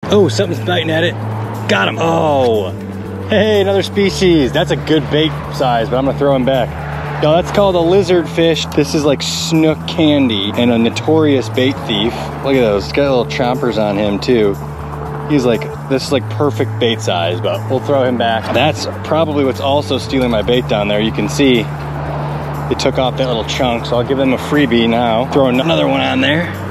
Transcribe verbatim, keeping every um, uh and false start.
Oh, something's biting at it. Got him. Oh, hey, another species. That's a good bait size, but I'm gonna throw him back. Yo, that's called a lizard fish. This is like snook candy and a notorious bait thief. Look at those, it's got little chompers on him too. He's like, this is like perfect bait size, but we'll throw him back. That's probably what's also stealing my bait down there. You can see they took off that little chunk, so I'll give them a freebie now. Throw another one on there.